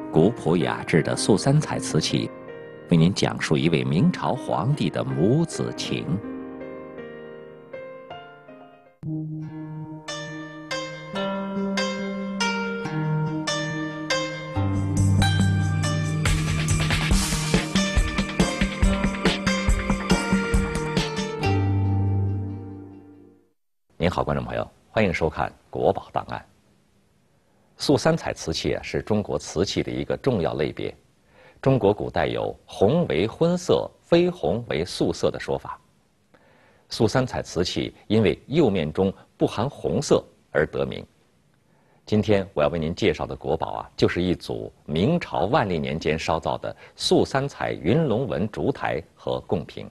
古朴雅致的素三彩瓷器，为您讲述一位明朝皇帝的母子情。您好，观众朋友，欢迎收看《国宝档案》。素三彩瓷器是中国瓷器的一个重要类别。中国古代有“红为荤色，非红为素色”的说法。素三彩瓷器因为釉面中不含红色而得名。今天我要为您介绍的国宝就是一组明朝万历年间烧造的素三彩云龙纹烛台和贡瓶。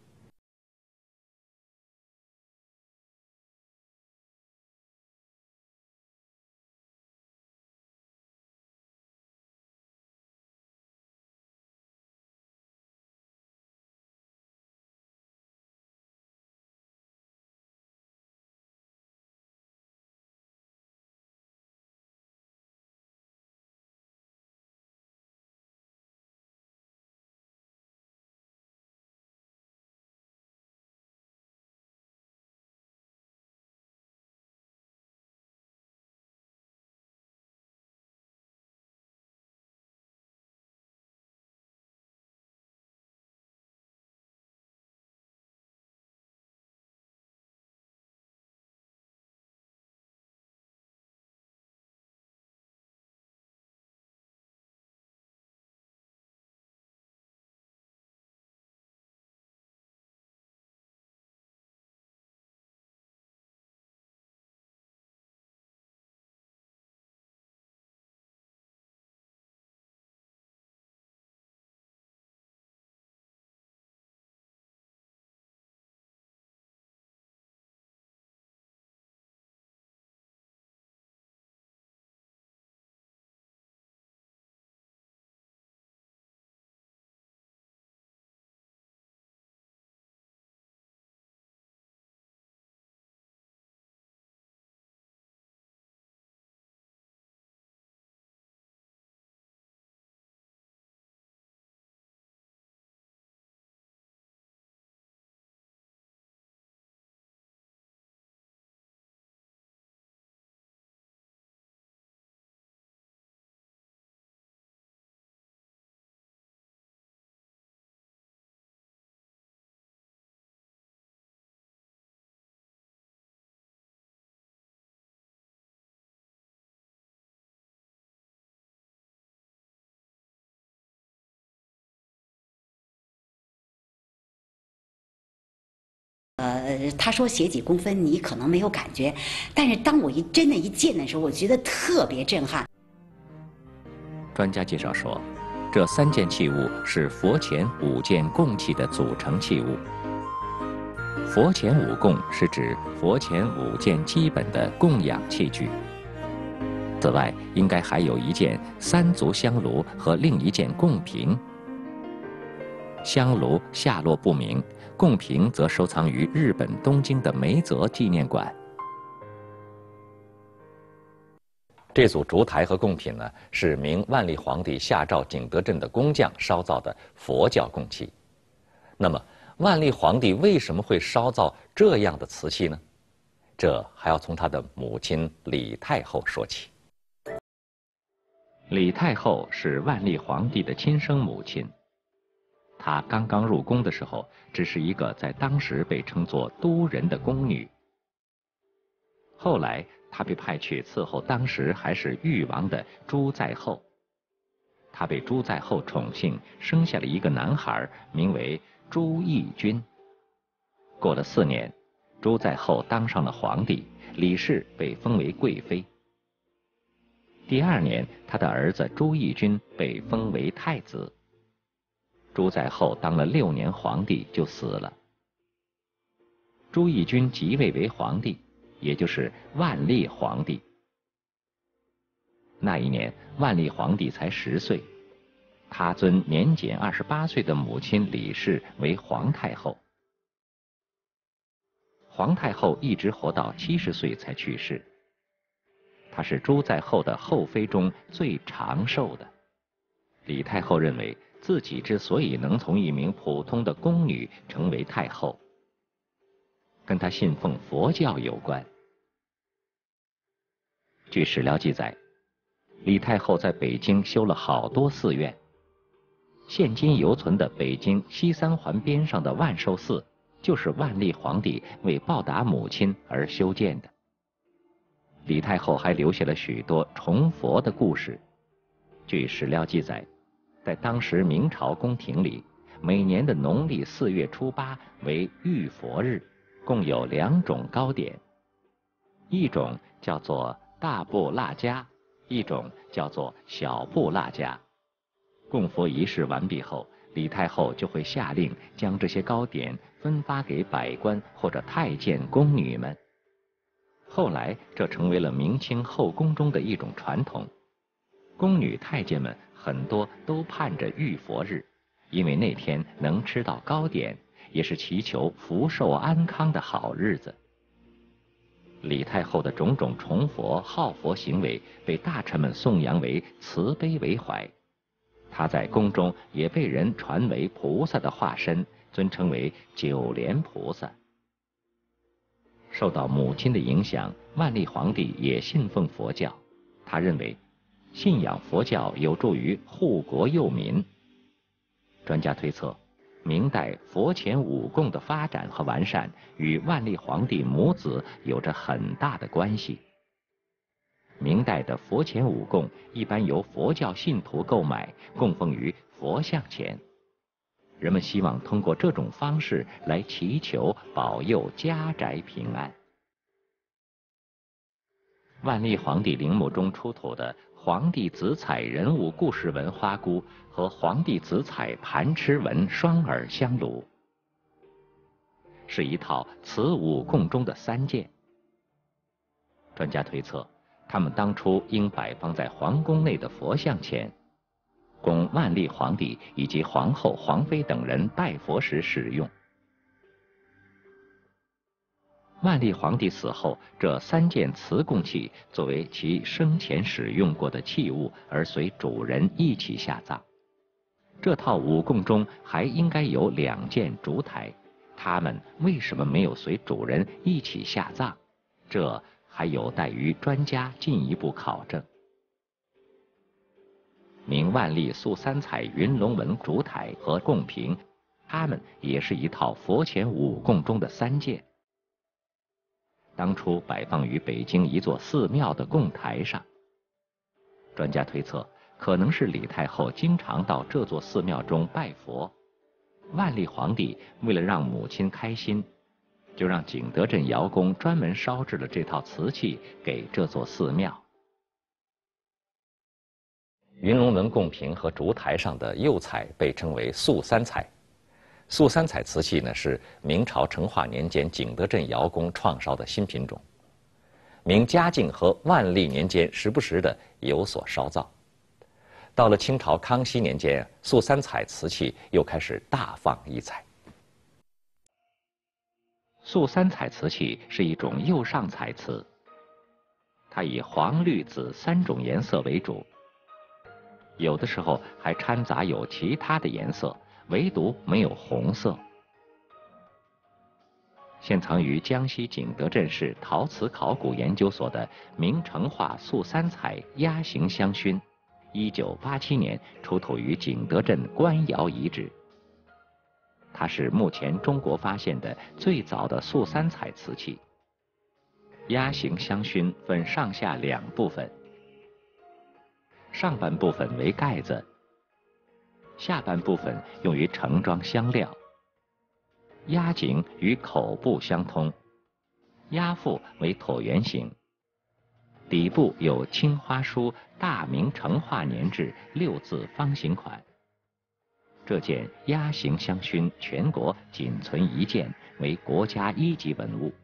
他说斜几公分，你可能没有感觉，但是当我真的一见的时候，我觉得特别震撼。 专家介绍说，这3件器物是佛前5件供器的组成器物。佛前5供是指佛前5件基本的供养器具。此外，应该还有1件3足香炉和另1件贡瓶。香炉下落不明，贡瓶则收藏于日本东京的梅泽纪念馆。这组烛台和贡品呢，是明万历皇帝下诏景德镇的工匠烧造的佛教供器。那么，万历皇帝为什么会烧造这样的瓷器呢？这还要从他的母亲李太后说起。李太后是万历皇帝的亲生母亲。她刚刚入宫的时候，只是一个在当时被称作都人的宫女。后来，她被派去伺候当时还是誉王的朱在后。她被朱在后宠幸，生下了一个男孩，名为朱翊钧。过了4年，朱在后当上了皇帝，李氏被封为贵妃。第2年，他的儿子朱翊钧被封为太子。朱在后当了6年皇帝就死了。朱翊钧即位为皇帝，也就是万历皇帝。那一年，万历皇帝才10岁，他尊年仅28岁的母亲李氏为皇太后。皇太后一直活到70岁才去世。她是朱在后的后妃中最长寿的。 李太后认为自己之所以能从一名普通的宫女成为太后，跟她信奉佛教有关。据史料记载，李太后在北京修了好多寺院，现今犹存的北京西三环边上的万寿寺，就是万历皇帝为报答母亲而修建的。李太后还留下了许多崇佛的故事。据史料记载，在当时明朝宫廷里，每年的农历4月初8为浴佛日，共有2种糕点，一种叫做大布腊迦，一种叫做小布腊迦。供佛仪式完毕后，李太后就会下令将这些糕点分发给百官或者太监宫女们。后来这成为了明清后宫中的一种传统，宫女太监们很多都盼着浴佛日，因为那天能吃到糕点，也是祈求福寿安康的好日子。李太后的种种崇佛好佛行为被大臣们颂扬为慈悲为怀，她在宫中也被人传为菩萨的化身，尊称为九莲菩萨。受到母亲的影响，万历皇帝也信奉佛教。他认为信仰佛教有助于护国佑民。专家推测，明代佛前五供的发展和完善与万历皇帝母子有着很大的关系。明代的佛前五供一般由佛教信徒购买，供奉于佛像前。人们希望通过这种方式来祈求保佑家宅平安。万历皇帝陵墓中出土的皇帝紫彩人物故事纹花箍和皇帝紫彩盘螭纹双耳香炉，是一套此五供中的3件。专家推测，他们当初应摆放在皇宫内的佛像前，供万历皇帝以及皇后、皇妃等人拜佛时使用。万历皇帝死后，这3件瓷供器作为其生前使用过的器物，而随主人一起下葬。这套五供中还应该有2件烛台，它们为什么没有随主人一起下葬？这还有待于专家进一步考证。明万历素3彩云龙纹烛台和供瓶，它们也是一套佛前五供中的3件。当初摆放于北京一座寺庙的供台上。专家推测，可能是李太后经常到这座寺庙中拜佛，万历皇帝为了让母亲开心，就让景德镇窑工专门烧制了这套瓷器给这座寺庙。云龙纹供瓶和烛台上的釉彩被称为素3彩。素3彩瓷器呢，是明朝成化年间景德镇窑工创烧的新品种。明嘉靖和万历年间时不时的有所烧造。到了清朝康熙年间，素3彩瓷器又开始大放异彩。素3彩瓷器是一种釉上彩瓷，它以黄、绿、紫3种颜色为主，有的时候还掺杂有其他的颜色，唯独没有红色。现藏于江西景德镇市陶瓷考古研究所的明成化素3彩压形香薰，1987年出土于景德镇官窑遗址。它是目前中国发现的最早的素3彩瓷器。压形香薰分上下2部分，上半部分为盖子，下半部分用于盛装香料。压颈与口部相通，压腹为椭圆形，底部有青花书“大明成化年制”6字方形款。这件压形香薰全国仅存1件，为国家1级文物。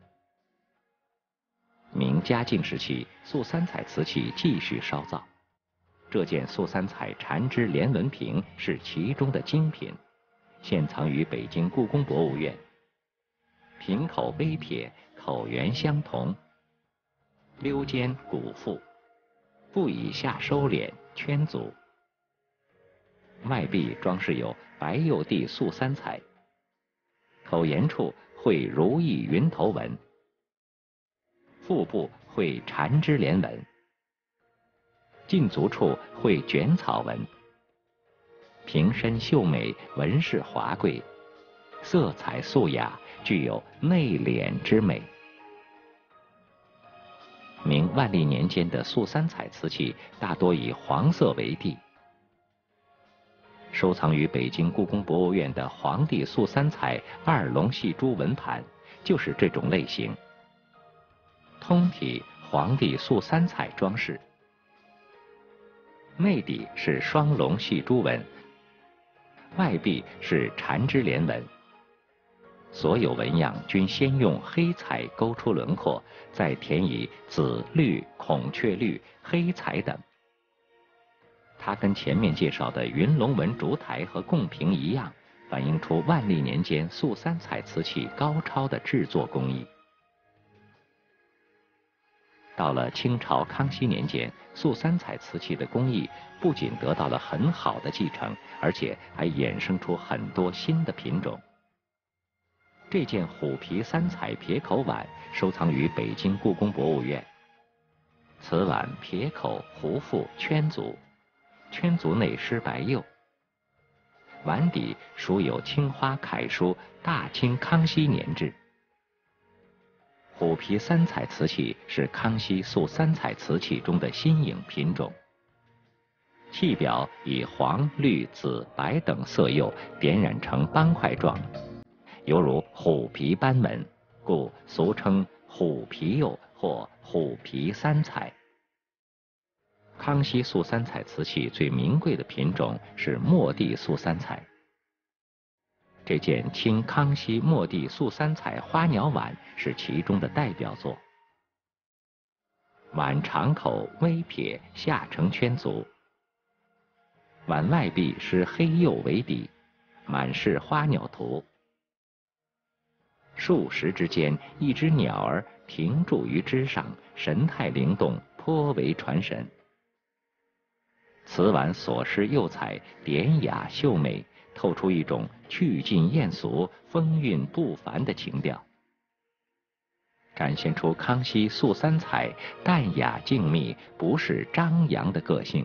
明嘉靖时期，素3彩瓷器继续烧造，这件素3彩缠枝连纹瓶是其中的精品，现藏于北京故宫博物院。瓶口微撇，口圆相同，溜肩鼓腹，部以下收敛圈足。 外壁装饰有白釉地素三彩，口沿处绘如意云头纹，腹部绘缠枝莲纹，近足处绘卷草纹，瓶身秀美，纹饰华贵，色彩素雅，具有内敛之美。明万历年间的素三彩瓷器大多以黄色为地，收藏于北京故宫博物院的皇帝素三彩二龙戏珠纹盘就是这种类型。通体皇帝素三彩装饰，内底是双龙戏珠纹，外壁是缠枝莲纹。所有纹样均先用黑彩勾出轮廓，再填以紫、绿、孔雀绿、黑彩等。它跟前面介绍的云龙纹烛台和贡瓶一样，反映出万历年间素三彩瓷器高超的制作工艺。到了清朝康熙年间，素三彩瓷器的工艺不仅得到了很好的继承，而且还衍生出很多新的品种。这件虎皮三彩撇口碗收藏于北京故宫博物院。此碗撇口、壶腹、圈足，圈足内施白釉。碗底书有青花楷书“大清康熙年制”。虎皮三彩瓷器是康熙素三彩瓷器中的新颖品种。器表以黄、绿、紫、白等色釉点染成斑块状，犹如虎皮斑纹，故俗称虎皮釉或虎皮三彩。康熙素三彩瓷器最名贵的品种是末地素三彩。这件清康熙末地素三彩花鸟碗是其中的代表作。碗长口微撇，下呈圈足。碗外壁施黑釉为底，满是花鸟图。数石之间，一只鸟儿停驻于枝上，神态灵动，颇为传神。此碗所施釉彩典雅秀美，透出一种去尽艳俗、风韵不凡的情调，展现出康熙素三彩淡雅静谧、不是张扬的个性。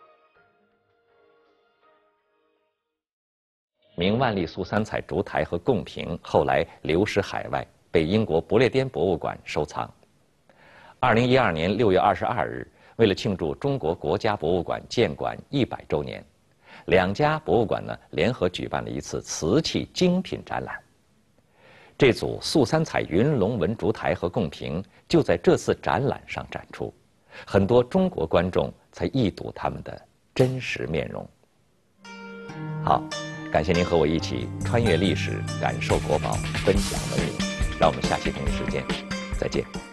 明万历素三彩烛台和贡瓶后来流失海外，被英国不列颠博物馆收藏。2012年6月22日，为了庆祝中国国家博物馆建馆100周年，两家博物馆联合举办了一次瓷器精品展览。这组素三彩云龙纹烛台和贡瓶就在这次展览上展出，很多中国观众才一睹他们的真实面容。好，感谢您和我一起穿越历史，感受国宝，分享文明。让我们下期同一时间再见。